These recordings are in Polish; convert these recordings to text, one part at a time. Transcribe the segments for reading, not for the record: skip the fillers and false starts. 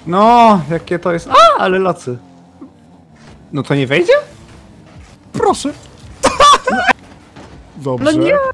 No, jakie to jest... ale locy. No to nie wejdzie? Proszę. Dobrze. No nie!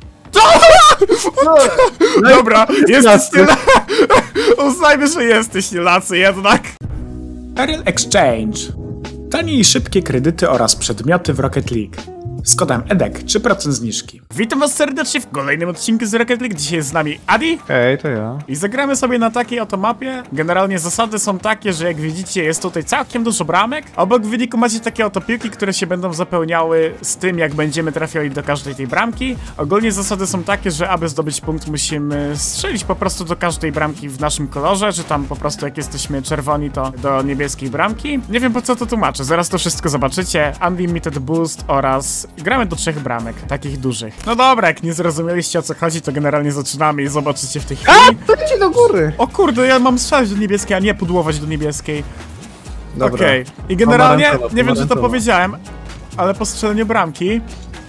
Dobra, jesteś nie... Uznajmy, że jesteś nielacy jednak. Ariel Exchange. Tanie i szybkie kredyty oraz przedmioty w Rocket League. Z kodem EDEK 3% zniżki. Witam was serdecznie w kolejnym odcinku z Rocket League. Dzisiaj jest z nami Adi. Hej, to ja. I zagramy sobie na takiej oto mapie. Generalnie zasady są takie, że jak widzicie jest tutaj całkiem dużo bramek. Obok w wyniku macie takie oto piłki, które się będą zapełniały z tym, jak będziemy trafiali do każdej tej bramki. Ogólnie zasady są takie, że aby zdobyć punkt musimy strzelić po prostu do każdej bramki w naszym kolorze, że tam po prostu jak jesteśmy czerwoni to do niebieskiej bramki. Nie wiem po co to tłumaczę, zaraz to wszystko zobaczycie. Unlimited Boost oraz gramy do 3 bramek, takich dużych. No dobra, jak nie zrozumieliście o co chodzi, to generalnie zaczynamy i zobaczycie w tej chwili. Leci do góry! O kurde, ja mam strzelać do niebieskiej, a nie pudłować do niebieskiej. Dobra. Okej. I generalnie, Pomarańczowa, nie wiem czy to pomarańczowa. powiedziałem, ale po strzeleniu bramki...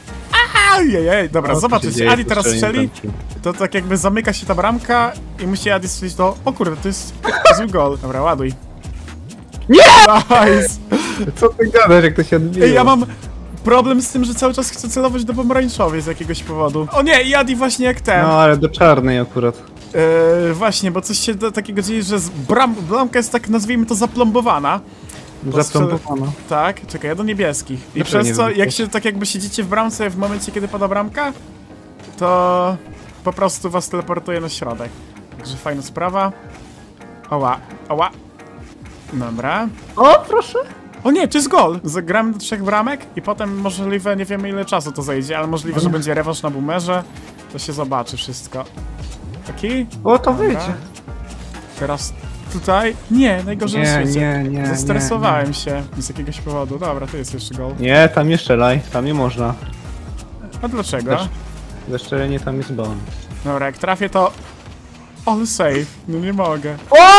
Ajajaj, dobra, O, co się zobaczycie, dzieje Adi po teraz strzeleniu strzeli, bramki? to tak jakby zamyka się ta bramka i musi Adi strzelić do... O kurde, to jest zły gol. Dobra, ładuj. Nie! Nice! Co ty gadasz, jak to się odbiło? Ej, ja mam problem z tym, że cały czas chcę celować do pomarańczowej z jakiegoś powodu. O nie, i Adi właśnie jak ten. No, ale do czarnej akurat. Właśnie, bo coś się takiego dzieje, że bramka jest tak, nazwijmy to, zaplombowana. Zaplombowana. Tak, czekaj, ja do niebieskich. I Dlaczego przez nie co, wiem, jak się tak jakby siedzicie w bramce w momencie, kiedy pada bramka, to po prostu was teleportuje na środek. Także fajna sprawa. Oła, oła. Dobra. O, proszę! O nie, to jest gol! Zagramy do 3 bramek i potem możliwe, nie wiemy ile czasu to zajdzie, ale możliwe, że będzie rewanż na boomerze. To się zobaczy wszystko. Taki? O, to wyjdzie. Teraz tutaj. Nie, najgorzej na świecie. Nie. Zestresowałem się z jakiegoś powodu. Dobra, to jest jeszcze gol. Nie, tam nie strzelaj, tam nie można. A dlaczego? Za strzelenie tam jest bon. Dobra, jak trafię to... All save. No nie mogę.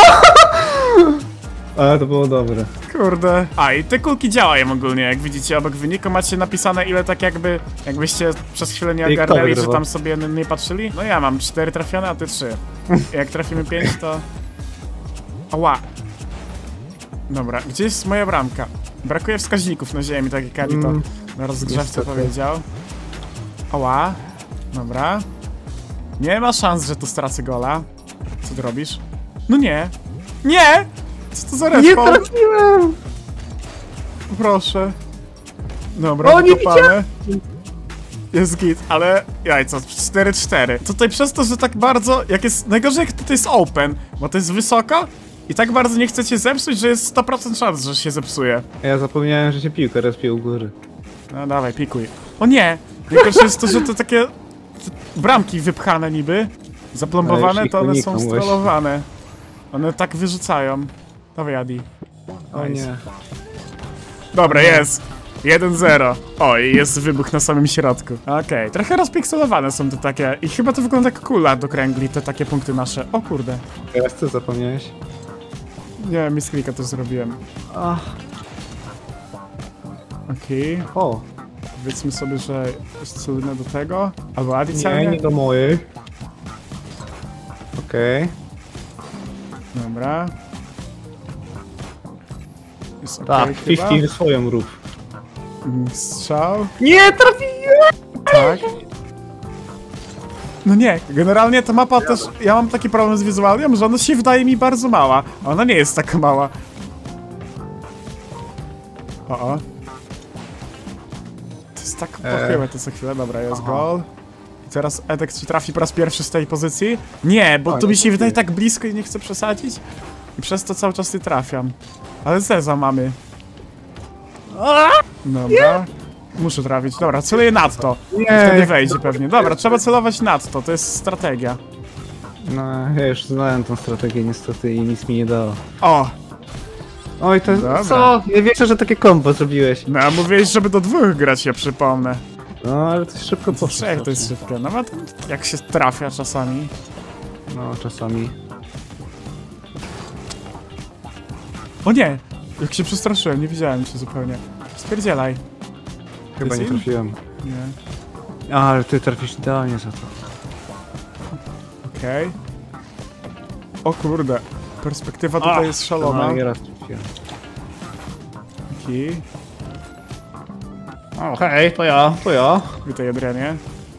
Ale to było dobre. Kurde. A i te kulki działają ogólnie, jak widzicie obok wyniku macie napisane ile tak jakbyście przez chwilę nie I kto ogarnęli, że wygrywa? tam sobie nie patrzyli. No ja mam 4 trafione, a ty 3. Jak trafimy 5 to... Ała. Dobra, gdzie jest moja bramka? Brakuje wskaźników na ziemi, tak jak Adi to na rozgrzewce niestety. powiedział. Ała. Dobra. Nie ma szans, że tu stracę gola. Co ty robisz? No nie. Nie! Co to za Nie respawn? trafiłem! Proszę. Dobra, O, nie wykopane. Jest git, ale jajco, 4-4. Tutaj przez to, że tak bardzo, jak jest, najgorzej jak tutaj jest open, bo to jest wysoko i tak bardzo nie chcecie zepsuć, że jest 100% szans, że się zepsuje. Ja zapomniałem, że się piłka rozpił u góry. No dawaj, pikuj. O nie! Najgorsze jest to, że to takie bramki wypchane niby, zaplombowane, to one są unikam strollowane. One tak wyrzucają. Dawaj, Adi. O Nice. nie. Dobra, jest. 1-0. O, i jest wybuch na samym środku. Okej, trochę rozpikselowane są te takie. I chyba to wygląda jak kula do kręgli, te takie punkty nasze. O kurde. Teraz co zapomniałeś? Nie, misklika też zrobiłem. Ach. Okej. O, Powiedzmy sobie, że jest celne do tego. Albo Adi nie, celnie. nie do mojej. Okej. Dobra. Jest okej Tak, chyba. 50 swoją rób. Strzał. Nie trafiłem! Tak. No nie, generalnie ta mapa też, ja mam taki problem z wizualią, że ona się wydaje mi bardzo mała. A ona nie jest taka mała. O. To jest tak pochyłe to co chwilę, dobra, jest gol. I teraz Edek czy trafi po raz pierwszy z tej pozycji? Nie, bo to mi się wydaje tak blisko i nie chcę przesadzić. I przez to cały czas nie trafiam. Ale Zeza mamy. Dobra. Muszę trafić. Dobra, celuję nad to. I wtedy wejdzie pewnie. Dobra, trzeba celować nad to. To jest strategia. No, ja już znałem tą strategię niestety i nic mi nie dało. O! Oj, to Dobra. co? Ja wierzę, że takie kombo zrobiłeś. No, a mówiłeś, żeby do 2 grać, ja przypomnę. No, ale to szybko Do poszło. 3 to jest szybkie. Nawet jak się trafia czasami. No, czasami. O nie! Jak się przestraszyłem, nie widziałem cię zupełnie. Spierdzielaj. Chyba nie Jest im? trafiłem. Nie. A, ale ty trafisz idealnie za to. Okej. O kurde. Perspektywa tutaj jest szalona. No i raz trafiłem. Taki. O, hej, to ja. Witaj, Adrianie.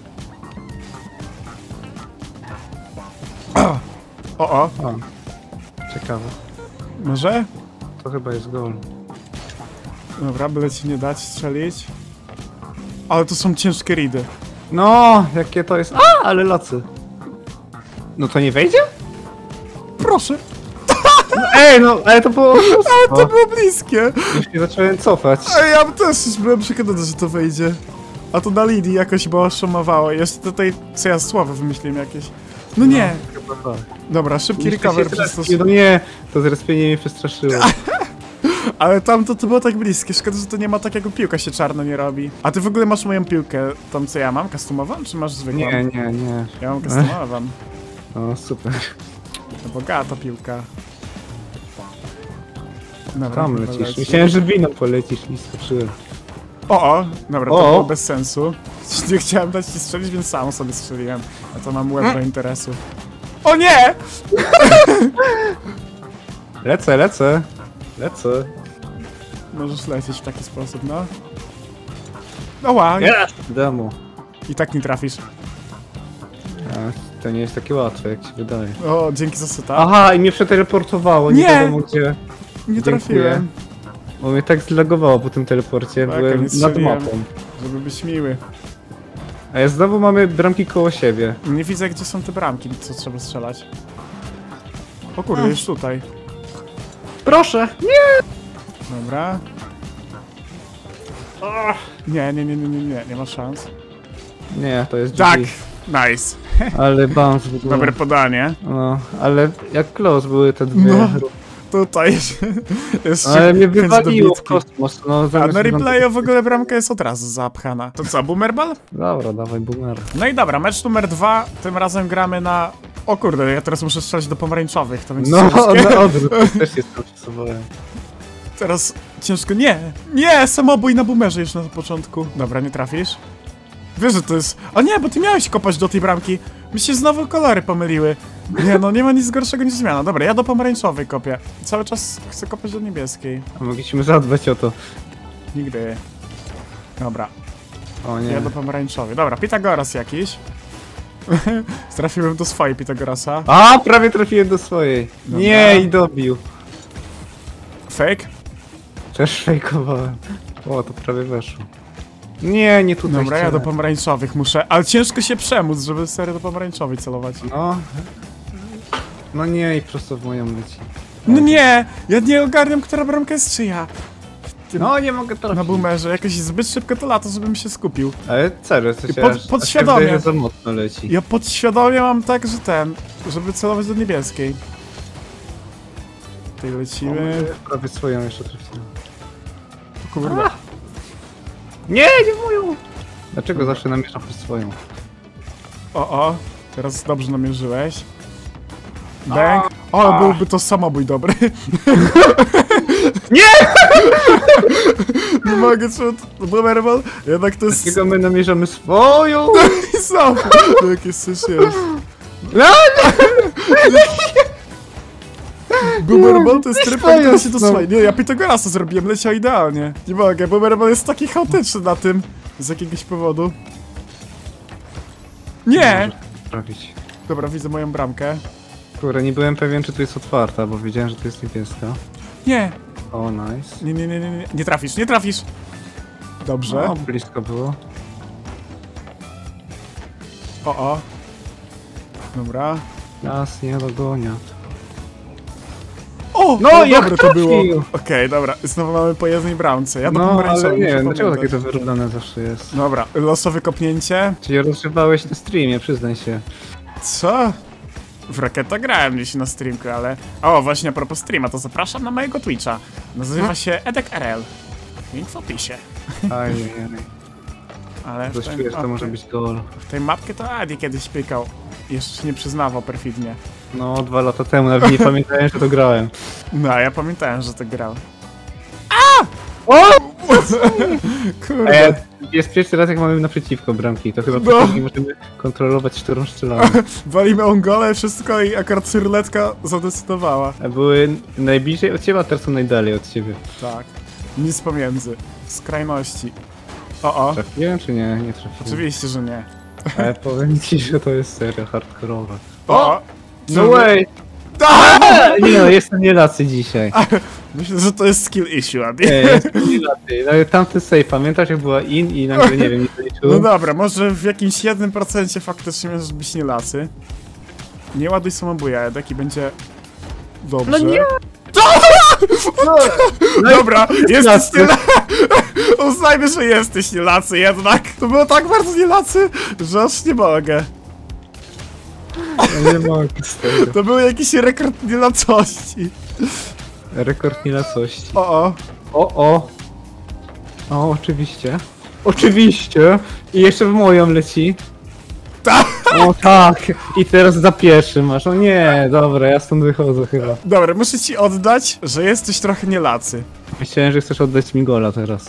O, O, ciekawe. może? To chyba jest gol. Dobra, byle ci nie dać strzelić. Ale to są ciężkie ridy. No, jakie to jest... ale lacy. No to nie wejdzie? Proszę! Ej, no, ale to było... Ale to było bliskie! Już się zacząłem cofać. A ja też już byłem przekonany, że to wejdzie. A to na Lidii jakoś było szumowało. Jeszcze tutaj, co ja słowo wymyśliłem jakieś. No nie! Chyba tak. Dobra, szybki Jeszcze recover się przez to. zrespię, no nie, to zrespienie mnie przestraszyło. Ale tam to było tak bliskie. Szkoda, że to nie ma takiego piłka się czarno nie robi. A ty w ogóle masz moją piłkę, tą co ja mam, customową, czy masz zwykłą? Nie. Ja mam customową. O, super. To bogata piłka. Dobra, Tam chyba lecisz. leci. Myślałem, że winą polecisz i skoczyłem. Dobra, to O! było bez sensu. Nie chciałem dać ci strzelić, więc sam sobie strzeliłem. A to mam łeb do interesu. O nie! Lecę. Możesz lecieć w taki sposób, no. Oła! Demo. I tak nie trafisz. To nie jest takie łatwe, jak się wydaje. O, dzięki za seta. Aha, i mnie przeteleportowało, nie Nie! wiadomo gdzie. Nie dziękuję. trafiłem. Bo mnie tak zlagowało po tym teleporcie, Tak, byłem nie nad strzeliłem. mapą. Żeby być miły. A ja znowu mamy bramki koło siebie. Nie widzę, gdzie są te bramki, co trzeba strzelać. O kurde, już tutaj. Proszę! Dobra. Nie ma szans. Nie, to jest Tak! GG. Nice. Ale bounce w ogóle. Dobre podanie. No, ale jak close były te dwie. No. Tutaj jest Ale mnie chęć wywaliło w dobitki. kosmos, no A zamiast na replayu w ogóle bramka jest od razu zapchana. To co, boomerball? Dobra, dawaj boomer. No i dobra, mecz numer 2. Tym razem gramy na... O kurde, ja teraz muszę strzelać do pomarańczowych, to będzie No, ciężkie. na odwrót, to też jest tam przesuwałem. Teraz ciężko... Nie! Samobój na boomerze już na początku. Dobra, nie trafisz? Wiesz, że to jest... O nie, bo ty miałeś kopać do tej bramki. Mi się znowu kolory pomyliły. Nie, no nie ma nic gorszego niż zmiana. Dobra, ja do pomarańczowej kopię. Cały czas chcę kopać do niebieskiej. A mogliśmy zadbać o to. Nigdy. Dobra, O nie. ja do pomarańczowej. Dobra, Pitagoras jakiś. Trafiłem do swojej Pitagorasa. A, prawie trafiłem do swojej. Dobra. Nie, i dobił. Fake? Też fejkowałem. O, to prawie weszło. Nie tutaj Dobra, ja do chciałem. pomarańczowych muszę. Ale ciężko się przemóc, żeby serio do pomarańczowej celować. No. No nie, i prosto w moją leci. No nie! Ja nie ogarniam, która bramka jest czyja. No, nie mogę trafić. Na boomerze. Jakoś zbyt szybko to lata, żebym się skupił. Ale serio, to I się podświadomie. aż się wydaje, że za mocno leci. Ja podświadomie mam tak, że żeby celować do niebieskiej. Tutaj lecimy. Prawie swoją jeszcze trafiłem. Kurde. Nie moją! Dlaczego zawsze namieszam przez swoją? O, teraz dobrze namierzyłeś. Bang. O, byłby to samobój dobry. Nie! Nie mogę, czy to boomerball? Jednak to jest... Dlaczego my namierzamy swoją? I sam. Jakie coś jest. No, Boomerball to jest Nie, tryb, swoją który się znowu. dosłuje. Nie, ja Pitagorasa zrobiłem, leciał idealnie. Nie mogę, boomerball jest taki chaotyczny na tym. Z jakiegoś powodu. Nie! trafić. Dobra, widzę moją bramkę. Kurde, nie byłem pewien, czy tu jest otwarta, bo wiedziałem, że tu jest niebieska. Nie! O, nice. Nie. Nie trafisz, nie trafisz! Dobrze. No, blisko było. O. Dobra. Nas nie dogonią. O! No, jak dobre to było. trafił. Okej, dobra. Znowu mamy po jednej bramce. Ja do No, pomarańczowej ale nie muszę wiem, dlaczego takie pamiętać. to wyrównane zawsze jest. Dobra, losowe kopnięcie. Czyli rozrywałeś na streamie, przyznaj się. Co? W Rocketa grałem gdzieś na streamku, ale... O, właśnie a propos streama, to zapraszam na mojego Twitcha. Nazywa się EdekRL. Link w opisie. Ajajaj. Ale To czujesz, że to może być gol. w tej mapkę to Adi kiedyś pykał. Jeszcze się nie przyznawał perfidnie. No, 2 lata temu, nawet nie pamiętałem, że to grałem. No, a ja pamiętałem, że to grał. O! Kurde. Jest pierwszy raz jak mamy naprzeciwko bramki, to chyba No. nie możemy kontrolować, którą strzelamy. Walimy ongole, wszystko i akurat syrletka zadecydowała. A były najbliżej od ciebie, a teraz są najdalej od ciebie. Tak. Nic pomiędzy. W skrajności. O. Trafiłem czy nie? Nie trafiłem. Oczywiście, że nie. Ale powiem ci, że to jest seria hardkorowa. O! No way! Nie no, jestem nielacy dzisiaj. Myślę, że to jest skill issue, Adi. Nie, jestem nielacy. No, tamty save, pamiętasz jak była in i nagle nie wiem, nie No zaliczyło? dobra, może w jakimś 1% faktycznie możesz być nielacy. Nie ładuj samobuja, Edek, i będzie dobrze. No nie! Dobra, jesteś nielacy. nielacy. Uznajmy, że jesteś nielacy jednak. To było tak bardzo nielacy, że aż nie mogę. Ja nie mogę z tego. To był jakiś rekord nielacości. Rekord nielacości. O. O! O, oczywiście. Oczywiście! I jeszcze w moją leci. Tak. O tak! I teraz za pierwszy masz. O nie, dobra, ja stąd wychodzę chyba. Dobra, muszę ci oddać, że jesteś trochę nielacy. Myślałem, że chcesz oddać mi gola teraz.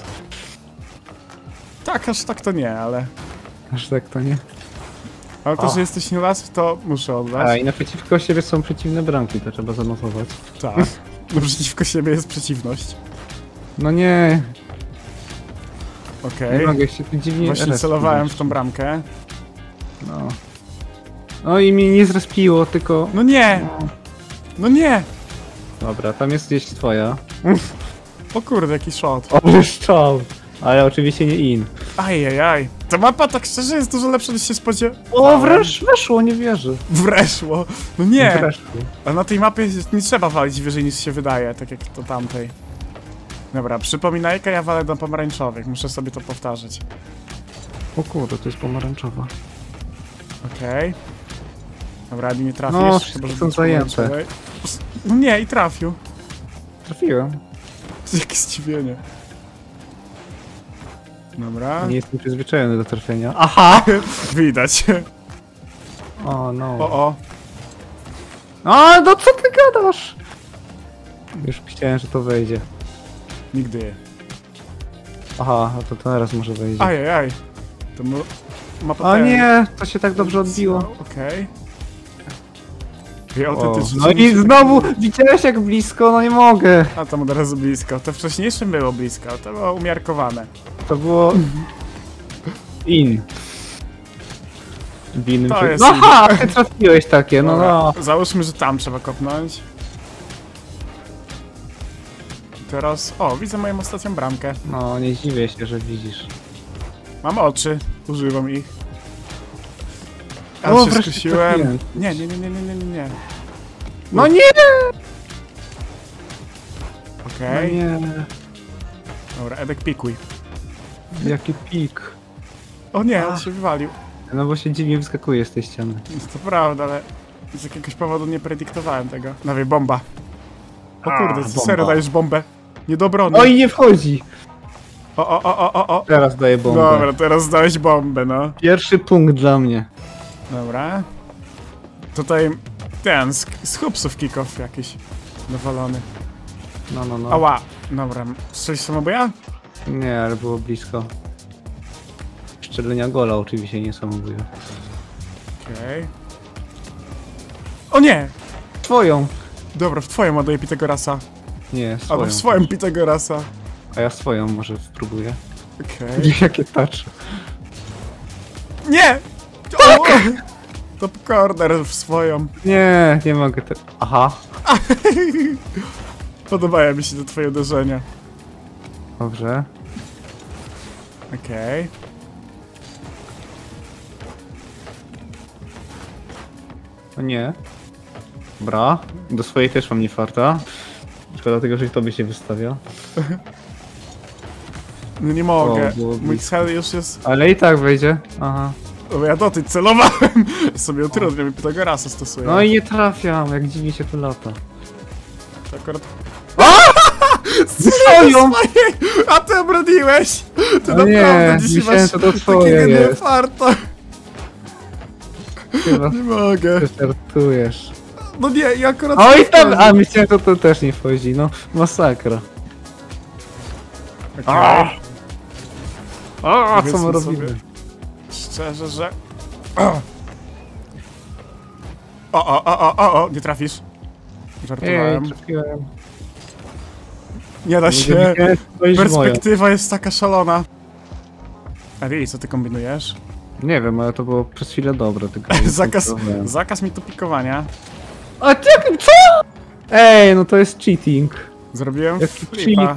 Tak, aż tak to nie, ale... Aż tak to nie. Ale to, O. że jesteś nielacy, to muszę A oddać. i naprzeciwko siebie są przeciwne bramki, to trzeba zanotować. Tak. Naprzeciwko siebie jest przeciwność. No nie, Okej. nie mogę się tu dziwnie... Właśnie respić. celowałem w tą bramkę. No. No i mnie nie zrespiło, tylko... No nie! No nie! Dobra, tam jest gdzieś twoja. O kurde, jaki shot. O, szczał! Ale oczywiście nie in. Ajajaj. Ta mapa tak szczerze jest dużo lepsza niż się spodziewałem. O, wreszcie weszło, nie wierzę. Wreszło. No nie! Wreszło. A na tej mapie nie trzeba walić wyżej niż się wydaje, tak jak to tamtej. Dobra, przypominajka, ja walę do pomarańczowych, muszę sobie to powtarzać. O kurde, to jest pomarańczowa. Okej. Dobra, Adi, nie trafisz. No, chyba, wszystkie że są do zajęte. pomarańczowej. No nie, i trafił. Trafiłem. Jakie zdziwienie. Dobra. Nie jestem przyzwyczajony do trafienia. Aha! Widać. O, no. O. A, no co ty gadasz? Już myślałem, że to wejdzie. Nigdy. Aha, a to teraz może wejdzie. Ajajaj. To mapa O nie, to się tak dobrze odbiło. Okej. I O, autentycznie. no i znowu widziałeś jak blisko, no nie mogę. A tam od razu blisko. To wcześniejsze było blisko, to było umiarkowane. To było... In. W innym To przy- jest No in. aha, ty trafiłeś takie, no Dobra, no. załóżmy, że tam trzeba kopnąć. Teraz... O, widzę moją ostatnią bramkę. No, nie dziwię się, że widzisz. Mam oczy, używam ich. O, Ale się wreszcie skusiłem. trafiłem. Nie. No nie! Okej. No nie, Dobra, Edek pikuj. jaki pik. O nie, on się wywalił. No bo się dziwnie wyskakuje z tej ściany. To prawda, ale z jakiegoś powodu nie prediktowałem tego. Dawaj, bomba. O kurde, bomba. serio dajesz bombę. Nie do obrony. No i nie wchodzi! O. Teraz daję bombę. Dobra, teraz dałeś bombę, no. Pierwszy punkt dla mnie. Dobra. Tutaj ten, z hupsów kick-off jakiś dowalony. No. Ała. Dobra, strzelisz samobuja? Nie, ale było blisko. Strzelenia gola oczywiście nie samobójne. Okej. O nie! Twoją! Dobra, w twoją ładuję Pitagorasa. Nie, swoją. Albo w swoją Pitagorasa. A ja swoją może spróbuję. Okej. Jakie tarcze. Nie! O! Top corner w swoją. Nie mogę te... Aha. Podobają mi się te twoje uderzenia. Dobrze. Okej. O nie. Dobra. Do swojej też mam nie farta. Szkoda tego, że tobie się wystawia. No nie mogę. O, było Mój blisko. cel już jest... Ale i tak wejdzie. Aha. O, ja dotyć celowałem. Sobie utrudniam i Pitagorasa stosuję. No i nie trafiam, jak dziwnie się tu lata. To akurat... Swoją! A ty obroniłeś! Ty No naprawdę nie, dzisiaj myślałem, masz że to twoje takiego jest. niefarta. Chyba Nie mogę. żartujesz. No nie, ja akurat... O nie i tam! wchodzę. A myślałem, że to też nie wchodzi. No, masakra. Okej. O, co Powiedzmy my sobie robimy? Szczerze, że... O, nie trafisz. Żartowałem. Ej, trafiłem. Nie da się. Perspektywa. Perspektywa jest taka szalona. Eri, co ty kombinujesz? Nie wiem, ale to było przez chwilę dobre, tylko... Zakaz mi tu pikowania. A ty, co? Ej, no to jest cheating. Zrobiłem Jaki flipa. cheat?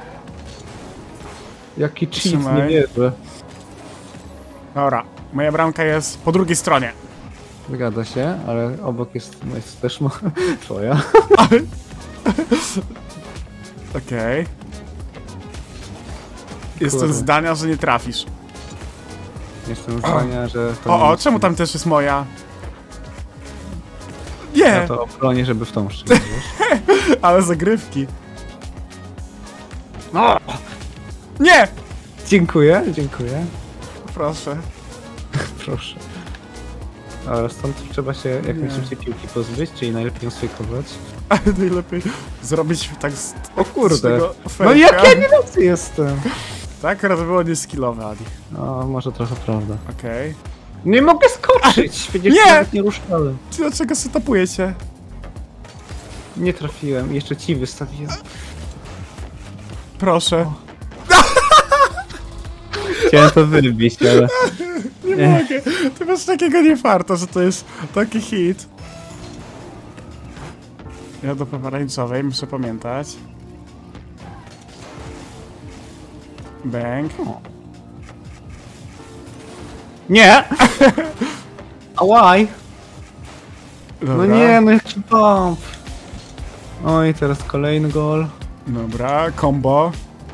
Jaki cheat, Trzymaj. nie wierzę. Dobra, moja bramka jest po drugiej stronie. Zgadza się, ale obok jest też twoja. Okej. Jestem Kurde. zdania, że nie trafisz. Jestem zdania, że to... O, czemu tam też jest moja? Nie, Ja to obronię, żeby w tą szczęść, wiesz? ale zagrywki. No! Nie! Dziękuję, dziękuję. Proszę. Proszę. Ale stąd trzeba się jak najszybciej piłki pozbyć, czyli najlepiej ją sfejkować. Ale najlepiej zrobić tak z... O kurde. z tego No fejka. jak ja nie nocy jestem? Tak, akurat było nieskillowe, Adi. No, może trochę prawda. Okej. Nie mogę skoczyć! Przecież Nie! nawet nie ruszałem. Ty dlaczego setupujecie? Nie trafiłem, jeszcze ci wystawiłem. Proszę. Chciałem to wybić, ale... Nie mogę. Ty masz takiego niefarta, że to jest taki hit. Ja do pomarańczowej muszę pamiętać. Bang. Nie! Ałaj! Dobra. No nie, no jaki bump! Oj, teraz kolejny gol. Dobra, combo.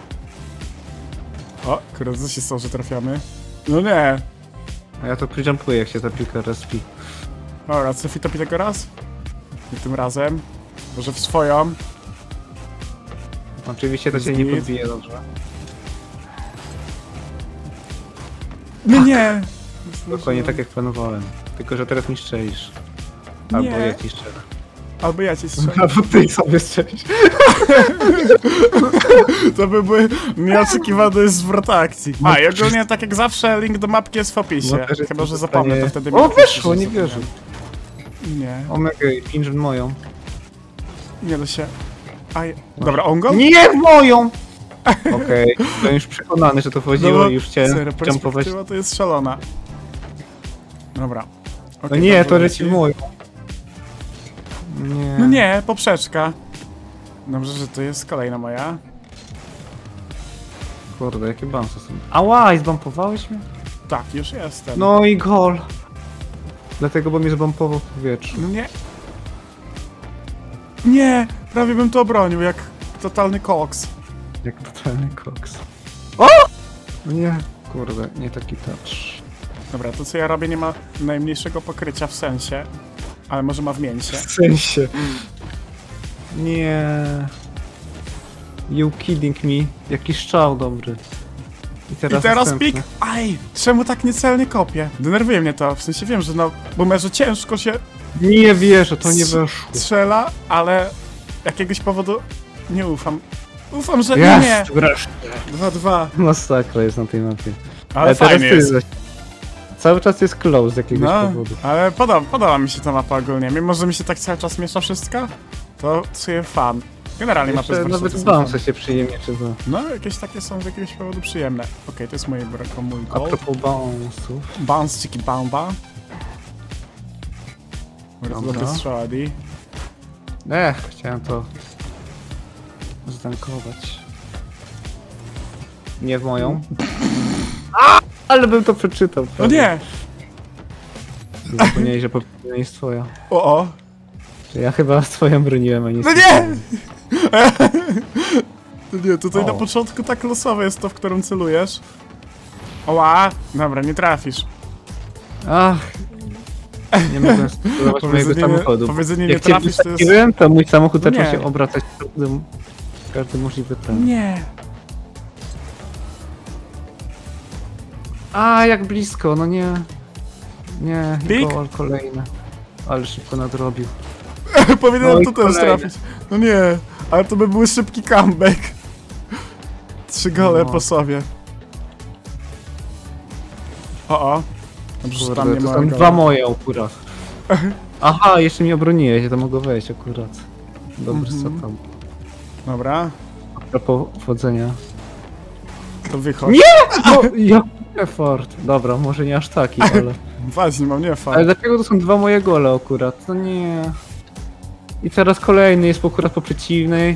O, kurde, co się stało, że trafiamy? No nie. A ja to przyjumpuję, jak się ta piłka respi. Dobra, co fitopi tego raz? Nie tym razem. Może w swoją. Oczywiście to się nie podbije dobrze. Nie, nie. Dokładnie tak jak planowałem. Tylko, że teraz mi strzelisz. Nie. Albo ja ci strzelę. Albo ja cię strzelę. Albo ty sobie strzelisz. To by był nieoczekiwany zwrot akcji. A, i ogólnie tak jak zawsze link do mapki jest w opisie. No, też jest Chyba, że to zapomnę, to pytanie- wtedy... O, mi weszło, że nie wierzę. zapomniałem. Nie, Omega i pinch w moją. nie da się... Aj. Dobra, on go? Nie w moją! Okej, byłem już przekonany, że to chodziło i już chciałem serio, jumpować. perspektywa to jest szalona. Dobra. No Okej, nie, to dobrze leci w moją. Nie. No nie, poprzeczka. Dobrze, że to jest kolejna moja. Kurde, jakie bounce są. Ała, i zbumpowałeś mnie? Tak, już jestem. No i gol. Dlatego, bo mnie zbumpował w powietrzu. No nie. Nie! Prawie bym to obronił, jak totalny koks. Jak totalny koks. O! No nie, kurde, nie taki touch. Dobra, to co ja robię nie ma najmniejszego pokrycia w sensie, ale może ma w mięsie. W sensie. Nie. You kidding me. Jaki strzał dobry. I I teraz następny. pik! Aj! Czemu tak niecelnie kopię? Denerwuje mnie to, w sensie wiem, że no, bo może ciężko się Nie wierzę, to nie weszło. strzela, ale jakiegoś powodu nie ufam. Ufam, że Jest, nie! wreszcie. 2-2. Masakra jest na tej mapie. Ale teraz fajnie ty jest. zaś- Cały czas jest close z jakiegoś No, powodu. ale podoba mi się ta mapa ogólnie. Mimo, że mi się tak cały czas miesza wszystko, to sobie fan. Generalnie mapy Jeszcze z nawet Warszawy są bounce fan. się przyjemnie czyta. No, jakieś takie są z jakiegoś powodu przyjemne. Okej, to jest mój mój A goal. propos bounce'ów. Bounce, chiki, bamba. Bardzo Dobra. dobry strzał, Adi. Chciałem to zdankować. Nie w moją. Ale bym to przeczytał. No nie! Zapomniałeś, że poprzednia jest twoja. O! Ja chyba twoją broniłem, a nie No swoją. nie! No nie, tutaj O. na początku tak losowe jest to, w którym celujesz. Oła! Dobra, nie trafisz. Ach. Nie mogę spróbować mojego samochodu. Powiedzenie nie Jak cię trafisz to jest... wysadziłem, to mój samochód No zaczął nie. się obracać w każdy możliwy ten. Nie! A, jak blisko, no nie. Nie, Pik? gol kolejny. Ale szybko nadrobił. Powinienem No i tu też kolejny. trafić. No nie, ale to by był szybki comeback. 3 gole No. po sobie. O. Dobrze, że tam Kurde, nie to ma są gola. dwa moje akurat. Aha, jeszcze mnie obroniłeś, ja to mogę wejść akurat. Dobry setup. Dobra, A propos wchodzenia. to wychodź. Nie! No, jak effort. Dobra, może nie aż taki, ale... Właśnie, mam nie Ale fajnie. dlaczego to są dwa moje gole akurat? No nie. I teraz kolejny jest akurat po przeciwnej.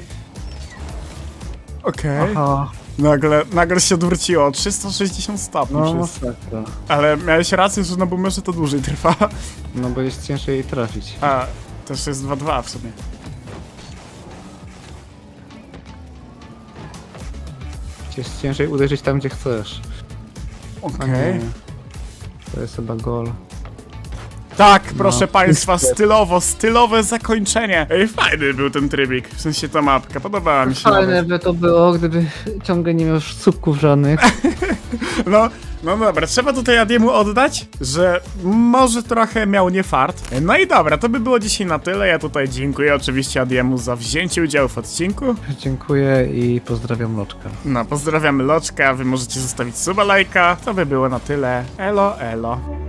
Okej. Aha. Nagle się odwróciło, 360 stopni No przez... masakra. Ale miałeś rację, że na boomerze to dłużej trwa. No bo jest ciężej jej trafić. A, też jest 2-2 w sumie. Jest ciężej uderzyć tam, gdzie chcesz. A Okej. nie. To jest chyba gol. Tak, proszę państwa, niestety. stylowe zakończenie. Ej, fajny był ten trybik, w sensie ta mapka, podobała mi się Fajne nawet. by to było, gdyby ciągle nie miał słupków żadnych. No dobra, trzeba tutaj Adiemu oddać, że może trochę miał nie fart. No i dobra, to by było dzisiaj na tyle. Ja tutaj dziękuję oczywiście Adiemu za wzięcie udziału w odcinku. Dziękuję i pozdrawiam Loczka. No, pozdrawiamy Loczka, wy możecie zostawić suba, lajka. To by było na tyle. Elo, elo.